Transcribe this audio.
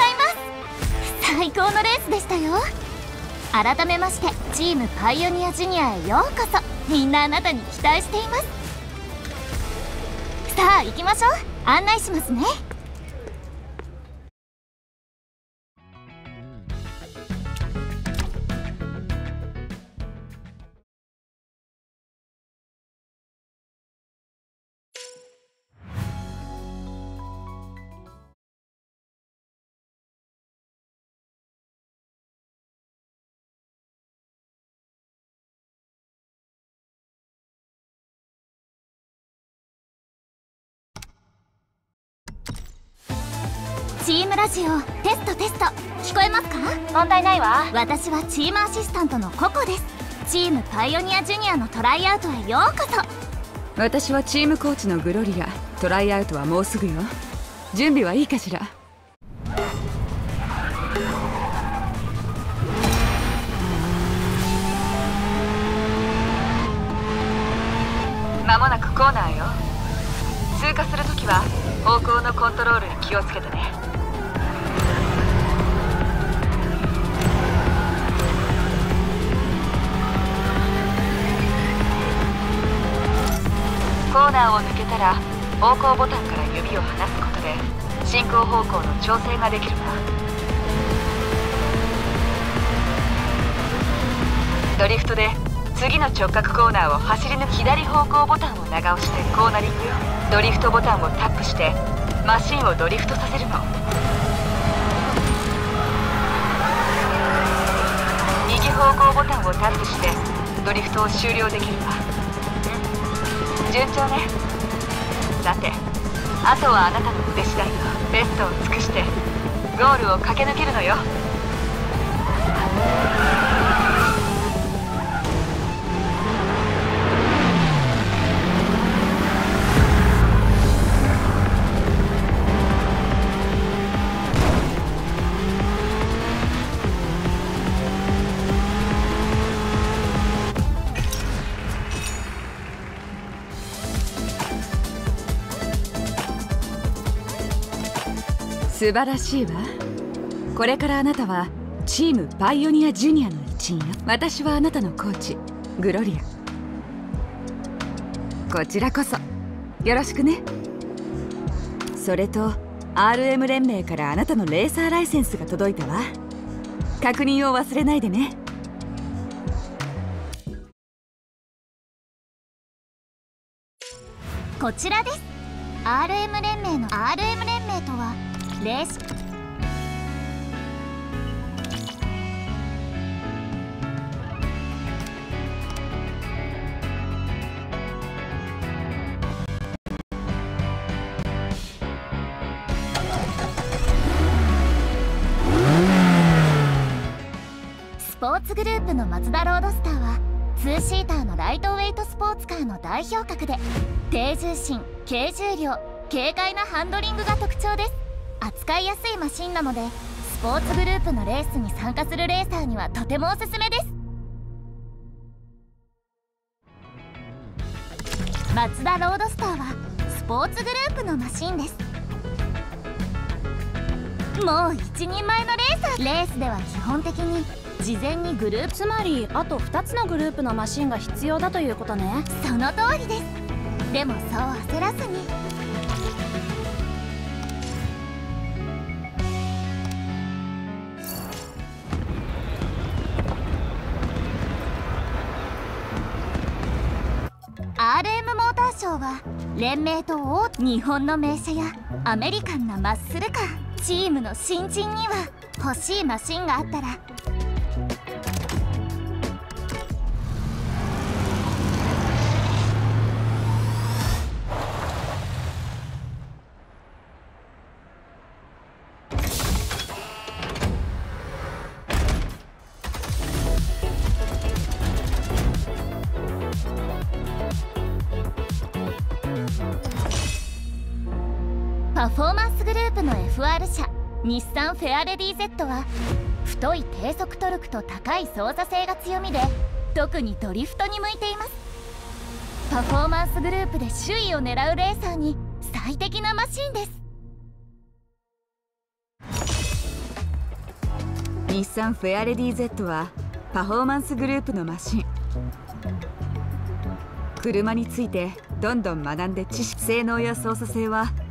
います。最高のレースでしたよ。改めましてチームパイオニアジュニアへようこそ。みんなあなたに期待しています。さあ行きましょう。案内しますね。チームラジオテストテスト、聞こえますか？ 問題ないわ。 私はチームアシスタントのココです。チームパイオニアジュニアのトライアウトへようこそ。 私はチームコーチのグロリア。トライアウトはもうすぐよ。準備はいいかしら？間もなくコーナーよ。通過するときは方向のコントロールに気をつけてね。コーナーを抜けたら方向ボタンから指を離すことで進行方向の調整ができるわ。ドリフトで次の直角コーナーを走り抜き、左方向ボタンを長押してコーナリングよ。ドリフトボタンをタップしてマシンをドリフトさせるの。右方向ボタンをタップしてドリフトを終了できるわ。順調ね。さて、あとはあなたの腕次第よ。ベストを尽くしてゴールを駆け抜けるのよ。素晴らしいわ。これからあなたはチームパイオニアジュニアの一員よ。私はあなたのコーチグロリア。こちらこそよろしくね。それと RM 連盟からあなたのレーサーライセンスが届いたわ。確認を忘れないでね。 こちらです。 RM 連盟の RM 連盟とはレーススポーツグループのマツダロードスターは2シーターのライトウェイトスポーツカーの代表格で、低重心、軽重量、軽快なハンドリングが特徴です。扱いやすいマシンなのでスポーツグループのレースに参加するレーサーにはとてもおすすめです。マツダロードスターはスポーツグループのマシンです。もう一人前のレーサー。レースでは基本的に事前にグループ、 つまりあと2つのグループのマシンが必要だということね。 その通りです。でもそう焦らずに。RM モーターショーは連盟と日本の名車やアメリカンなマッスルカー。チームの新人には欲しいマシンがあったらパフォーマンスグループの FR 車日産フェアレディ Z は太い低速トルクと高い操作性が強みで特にドリフトに向いています。パフォーマンスグループで首位を狙うレーサーに最適なマシンです。 日産フェアレディ Z はパフォーマンスグループのマシン。車についてどんどん学んで性能や操作性は